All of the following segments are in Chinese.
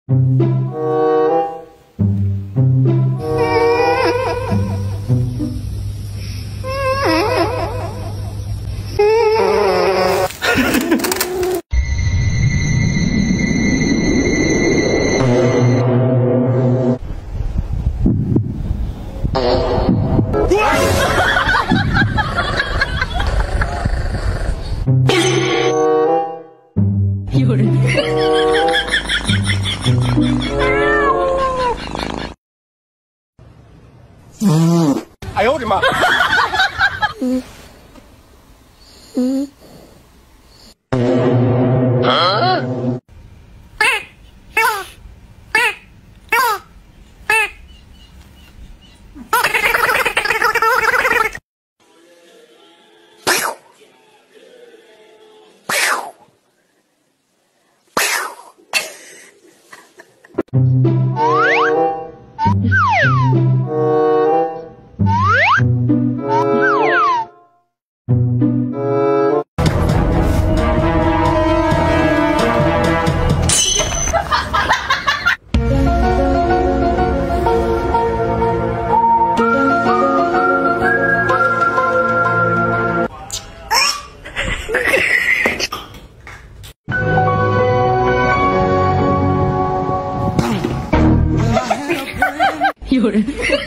有人。 哎呦我的妈！ 有人。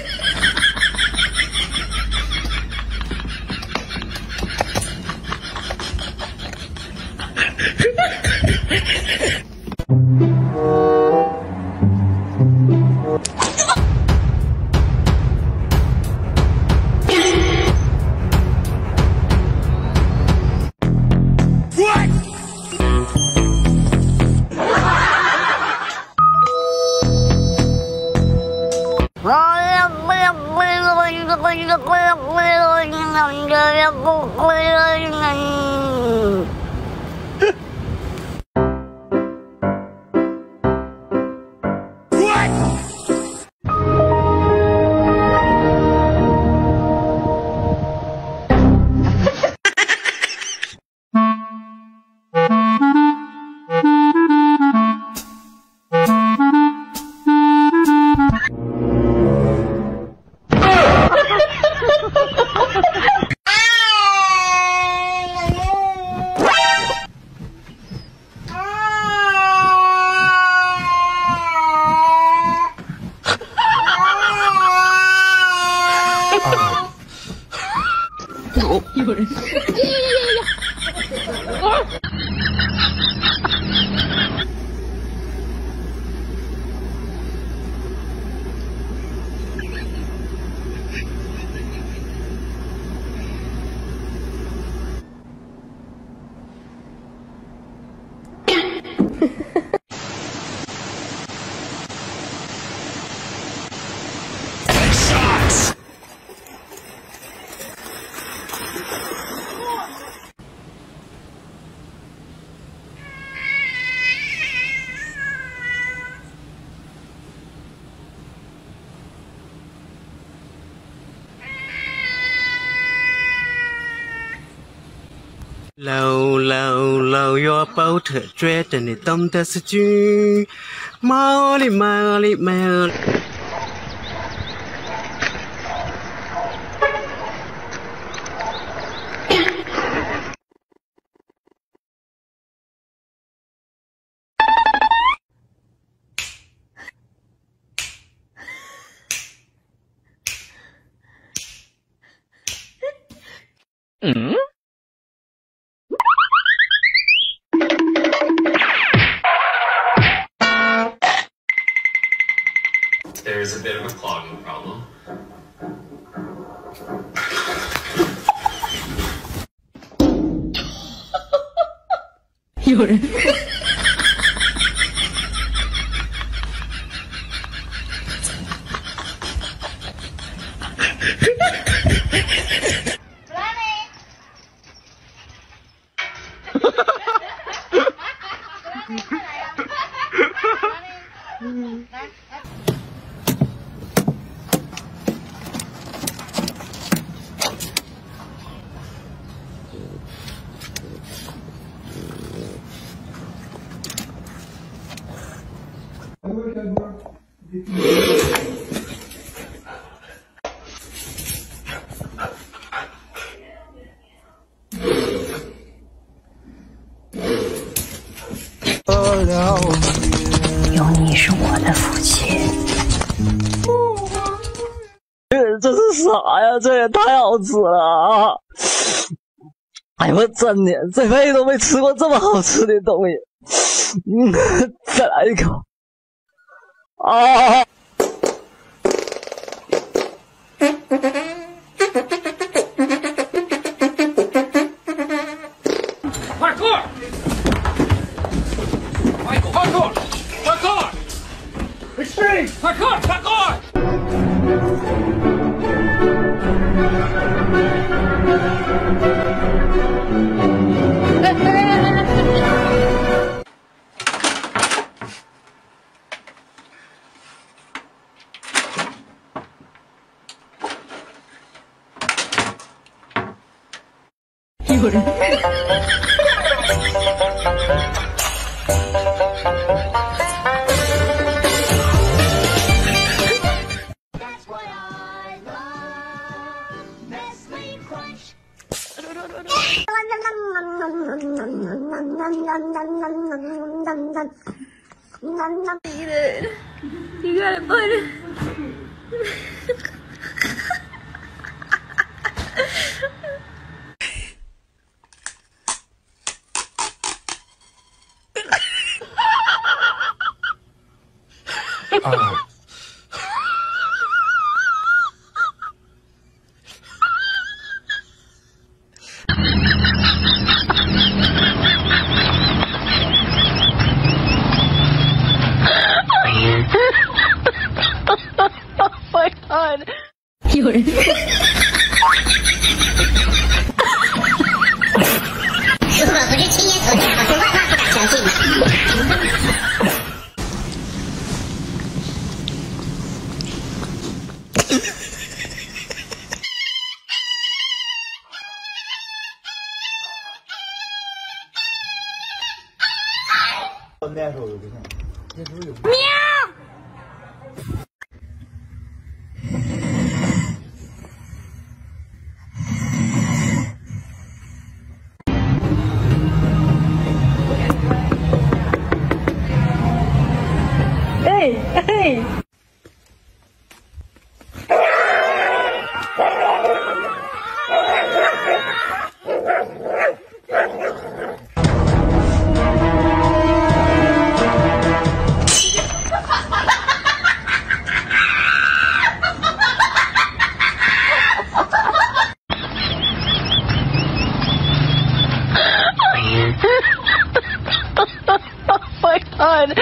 有人。 搂腰抱头，觉得你懂得是句，毛里。 There's a bit of a clogging problem. 有人。 有你是我的福气。 这是啥呀？这也太好吃了啊！哎呦我真的这辈子都没吃过这么好吃的东西。再来一口。啊！ Parkour! Michael, parkour! Parkour! Extreme! Parkour! Parkour! You're You gotta put it. Oh my god. 有人。 如果不是亲眼所见，我是万万不敢相信的。 Oh my god.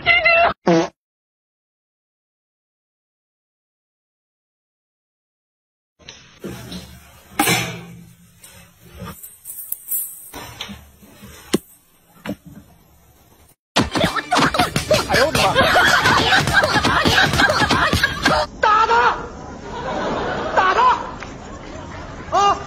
哎呦我的妈！打他！打他！啊！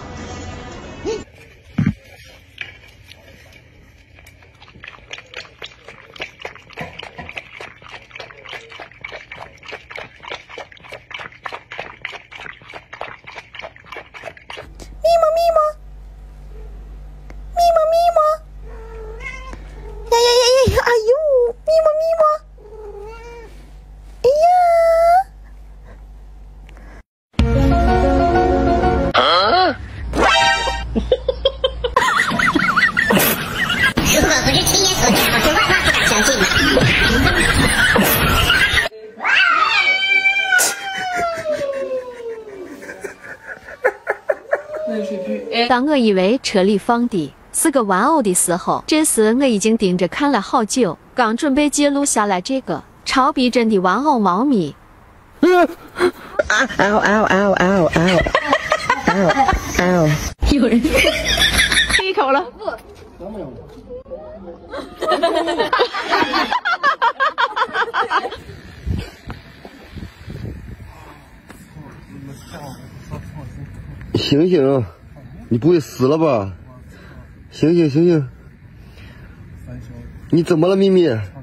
如果不是亲眼所见，我是万万不敢相信的。 当我以为车里放的是个玩偶的时候，这时我已经盯着看了好久，刚准备记录下来这个超逼真的玩偶猫咪。 有人。 吃一口了。 醒醒，你不会死了吧？醒醒醒醒！你怎么了，咪咪？